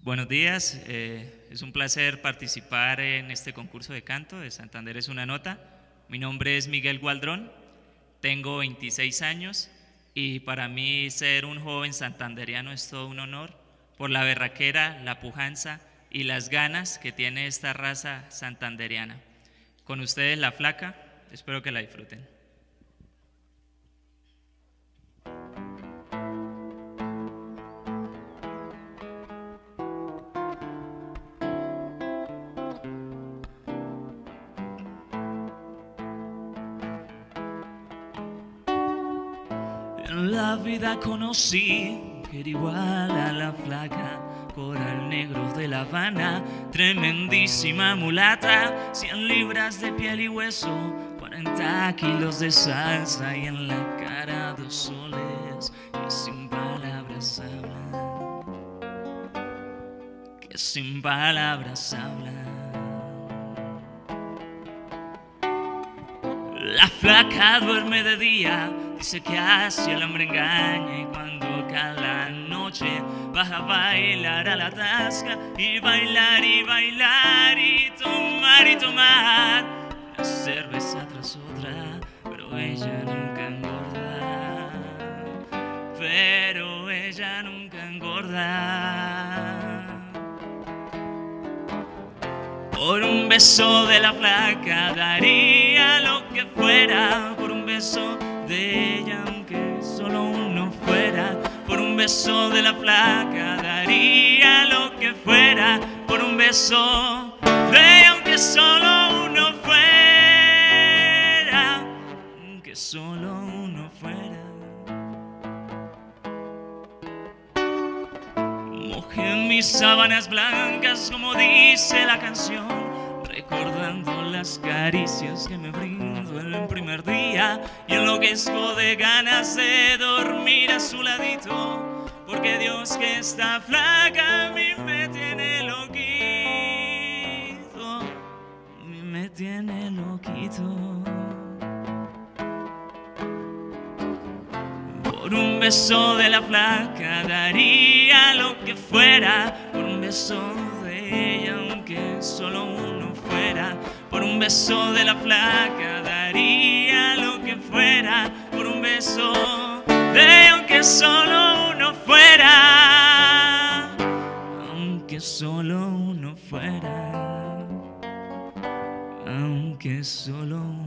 Buenos días, es un placer participar en este concurso de canto de Santander es una nota. Mi nombre es Miguel Gualdrón, tengo 26 años y para mí ser un joven santanderiano es todo un honor por la berraquera, la pujanza y las ganas que tiene esta raza santanderiana. Con ustedes La Flaca, espero que la disfruten. En la vida conocí que era igual a La Flaca, coral negro de La Habana, tremendísima mulata, 100 libras de piel y hueso, 40 kilos de salsa y en la cara 2 soles que sin palabras hablan, que sin palabras hablan. La flaca duerme de día, dice que así el hambre engaña, y cuando cae la noche baja a bailar a la tasca y bailar y bailar y tomar una cerveza tras otra, pero ella nunca engorda, pero ella nunca engorda. Por un beso de La Flaca daría lo que fuera, por un beso de ella aunque solo uno fuera, por un beso de La Flaca daría lo que fuera, por un beso de ella aunque solo uno fuera, aunque solo uno fuera. Mojé mis sábanas blancas como dice la canción, recordando las caricias que me brindó en el primer día, y enloquezco de ganas de dormir a su ladito, porque Dios que está flaca a mí me tiene loquito, a mí me tiene loquito. Por un beso de La Flaca daría lo que fuera, por un beso de ella aunque solo uno fuera, por un beso de La Flaca daría lo que fuera, por un beso de ella aunque solo uno fuera, aunque solo uno fuera, aunque solo uno fuera.